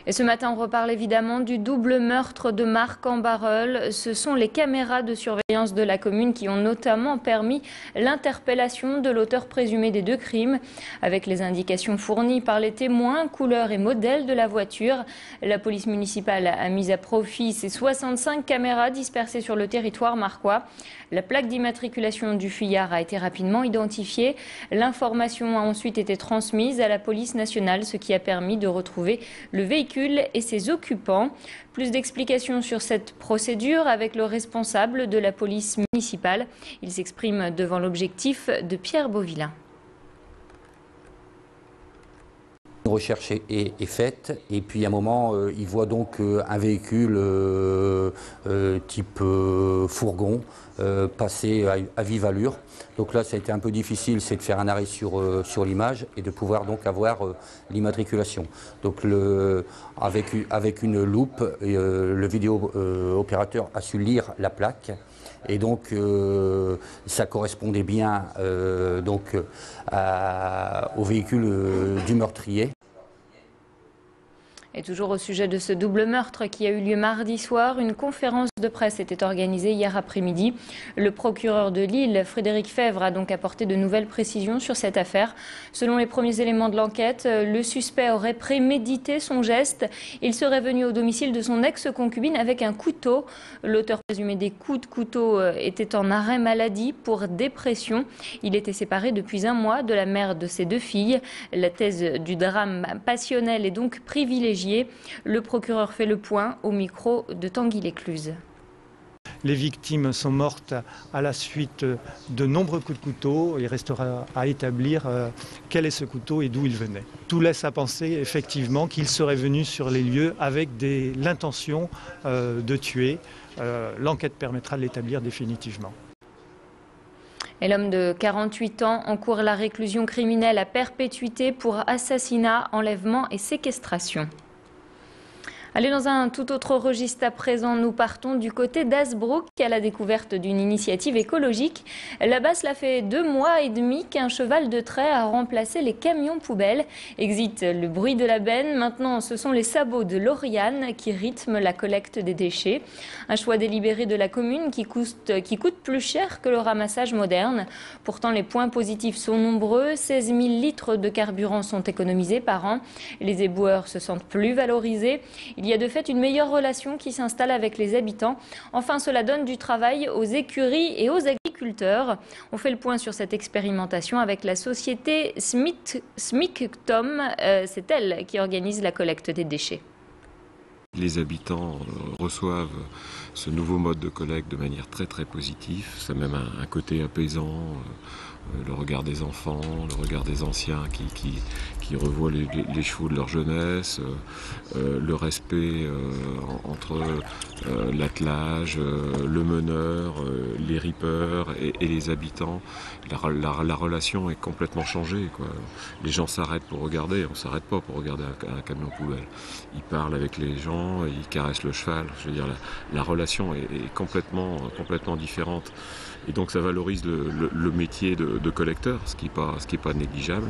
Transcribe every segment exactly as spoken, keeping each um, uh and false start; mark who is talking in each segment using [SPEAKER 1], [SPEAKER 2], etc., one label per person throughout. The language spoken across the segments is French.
[SPEAKER 1] Et ce matin, on reparle évidemment du double meurtre de Marc en Barœul. Ce sont les caméras de surveillance de la commune qui ont notamment permis l'interpellation de l'auteur présumé des deux crimes. Avec les indications fournies par les témoins, couleur et modèle de la voiture, la police municipale a mis à profit ces soixante-cinq caméras dispersées sur le territoire marquois. La plaque d'immatriculation du fuyard a été rapidement identifiée. L'information a ensuite été transmise à la police nationale, ce qui a permis de retrouver le véhicule et ses occupants. Plus d'explications sur cette procédure avec le responsable de la police municipale. Il s'exprime devant l'objectif de Pierre Beauvillain.
[SPEAKER 2] Une recherche est, est, est faite et puis à un moment euh, il voit donc euh, un véhicule euh, euh, type euh, fourgon euh, passer à, à vive allure. Donc là ça a été un peu difficile, c'est de faire un arrêt sur, euh, sur l'image et de pouvoir donc avoir euh, l'immatriculation. Donc le, avec, avec une loupe, euh, le vidéo euh, opérateur a su lire la plaque. Et donc euh, ça correspondait bien euh, donc, à, au véhicule euh, du meurtrier.
[SPEAKER 1] Et toujours au sujet de ce double meurtre qui a eu lieu mardi soir, une conférence de presse était organisée hier après-midi. Le procureur de Lille, Frédéric Fèvre, a donc apporté de nouvelles précisions sur cette affaire. Selon les premiers éléments de l'enquête, le suspect aurait prémédité son geste. Il serait venu au domicile de son ex-concubine avec un couteau. L'auteur présumé des coups de couteau était en arrêt maladie pour dépression. Il était séparé depuis un mois de la mère de ses deux filles. La thèse du drame passionnel est donc privilégiée. Le procureur fait le point au micro de Tanguy Lécluse.
[SPEAKER 3] Les victimes sont mortes à la suite de nombreux coups de couteau. Il restera à établir quel est ce couteau et d'où il venait. Tout laisse à penser effectivement qu'il serait venu sur les lieux avec l'intention de tuer. L'enquête permettra de l'établir définitivement.
[SPEAKER 1] Et l'homme de quarante-huit ans encourt la réclusion criminelle à perpétuité pour assassinat, enlèvement et séquestration. Allez, dans un tout autre registre à présent, nous partons du côté d'Hazebrouck à la découverte d'une initiative écologique. Là-bas, cela fait deux mois et demi qu'un cheval de trait a remplacé les camions poubelles. Exit le bruit de la benne. Maintenant, ce sont les sabots de Lauriane qui rythment la collecte des déchets. Un choix délibéré de la commune qui coûte, qui coûte plus cher que le ramassage moderne. Pourtant, les points positifs sont nombreux. seize mille litres de carburant sont économisés par an. Les éboueurs se sentent plus valorisés. Il y a de fait une meilleure relation qui s'installe avec les habitants. Enfin, cela donne du travail aux écuries et aux agriculteurs. On fait le point sur cette expérimentation avec la société Smictom. Euh, C'est elle qui organise la collecte des déchets.
[SPEAKER 4] Les habitants reçoivent ce nouveau mode de collecte de manière très très positive. Ça a même un, un côté apaisant. Le regard des enfants, le regard des anciens qui, qui, qui revoient les, les, les chevaux de leur jeunesse, euh, le respect euh, entre euh, l'attelage, euh, le meneur, euh, les rippers et, et les habitants. La, la, la relation est complètement changée, quoi. Les gens s'arrêtent pour regarder, on ne s'arrête pas pour regarder un, un camion poubelle. Ils parlent avec les gens, ils caressent le cheval. Je veux dire, la, la relation est, est complètement, complètement différente. Et donc ça valorise le, le, le métier de, de collecteur, ce qui n'est pas, ce qui est pas négligeable.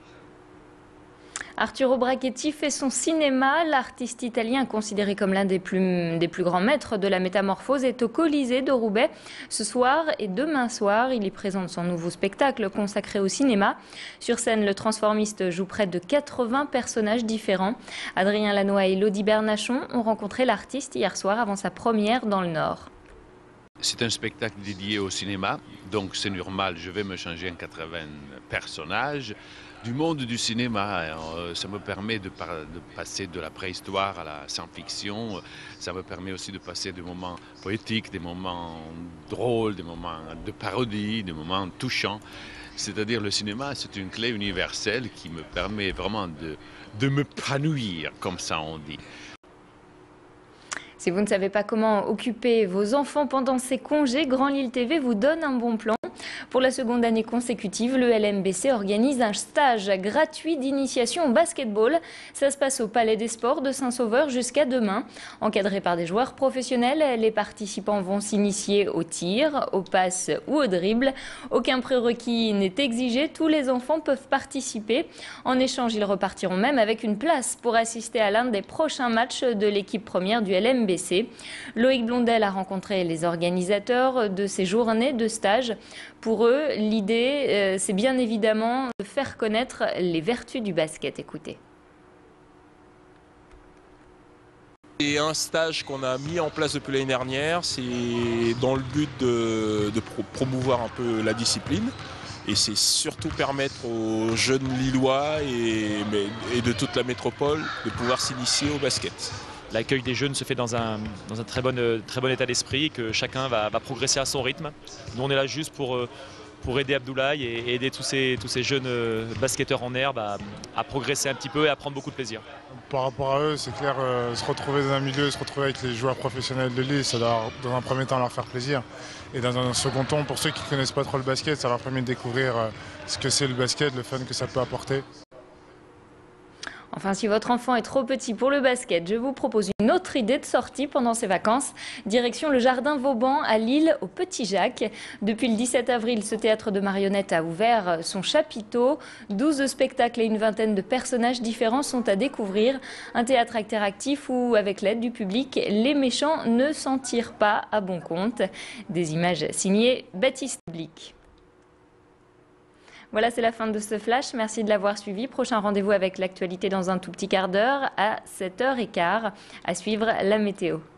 [SPEAKER 1] Arturo Brachetti fait son cinéma. L'artiste italien, considéré comme l'un des plus, des plus grands maîtres de la métamorphose, est au Colisée de Roubaix ce soir et demain soir. Il y présente son nouveau spectacle consacré au cinéma. Sur scène, le transformiste joue près de quatre-vingts personnages différents. Adrien Lanois et Elodie Bernachon ont rencontré l'artiste hier soir avant sa première dans le Nord.
[SPEAKER 5] C'est un spectacle dédié au cinéma, donc c'est normal, je vais me changer en quatre-vingts personnages du monde du cinéma. Ça me permet de, de passer de la préhistoire à la science-fiction, ça me permet aussi de passer des moments poétiques, des moments drôles, des moments de parodie, des moments touchants. C'est-à-dire le cinéma, c'est une clé universelle qui me permet vraiment de, de m'épanouir, comme ça on dit.
[SPEAKER 1] Si vous ne savez pas comment occuper vos enfants pendant ces congés, Grand Lille T V vous donne un bon plan. Pour la seconde année consécutive, le L M B C organise un stage gratuit d'initiation au basketball. Ça se passe au Palais des Sports de Saint-Sauveur jusqu'à demain. Encadrés par des joueurs professionnels, les participants vont s'initier au tir, aux passes ou au dribble. Aucun prérequis n'est exigé, tous les enfants peuvent participer. En échange, ils repartiront même avec une place pour assister à l'un des prochains matchs de l'équipe première du L M B C. Loïc Blondel a rencontré les organisateurs de ces journées de stage. Pour eux, l'idée, euh, c'est bien évidemment de faire connaître les vertus du basket. Écoutez.
[SPEAKER 6] C'est un stage qu'on a mis en place depuis l'année dernière, c'est dans le but de, de pro promouvoir un peu la discipline. Et c'est surtout permettre aux jeunes Lillois et, et de toute la métropole de pouvoir s'initier au basket.
[SPEAKER 7] L'accueil des jeunes se fait dans un, dans un très, bon, très bon état d'esprit, que chacun va, va progresser à son rythme. Nous, on est là juste pour, pour aider Abdoulaye et aider tous ces, tous ces jeunes basketteurs en herbe à, à progresser un petit peu et à prendre beaucoup de plaisir.
[SPEAKER 8] Par rapport à eux, c'est clair, euh, se retrouver dans un milieu, se retrouver avec les joueurs professionnels de Lille, ça doit dans un premier temps leur faire plaisir. Et dans un second temps, pour ceux qui ne connaissent pas trop le basket, ça leur permet de découvrir euh, ce que c'est le basket, le fun que ça peut apporter.
[SPEAKER 1] Enfin, si votre enfant est trop petit pour le basket, je vous propose une autre idée de sortie pendant ces vacances. Direction le Jardin Vauban à Lille, au Petit Jacques. Depuis le dix-sept avril, ce théâtre de marionnettes a ouvert son chapiteau. douze spectacles et une vingtaine de personnages différents sont à découvrir. Un théâtre interactif où, avec l'aide du public, les méchants ne s'en tirent pas à bon compte. Des images signées Baptiste Blic. Voilà, c'est la fin de ce flash. Merci de l'avoir suivi. Prochain rendez-vous avec l'actualité dans un tout petit quart d'heure à sept heures quinze. À suivre la météo.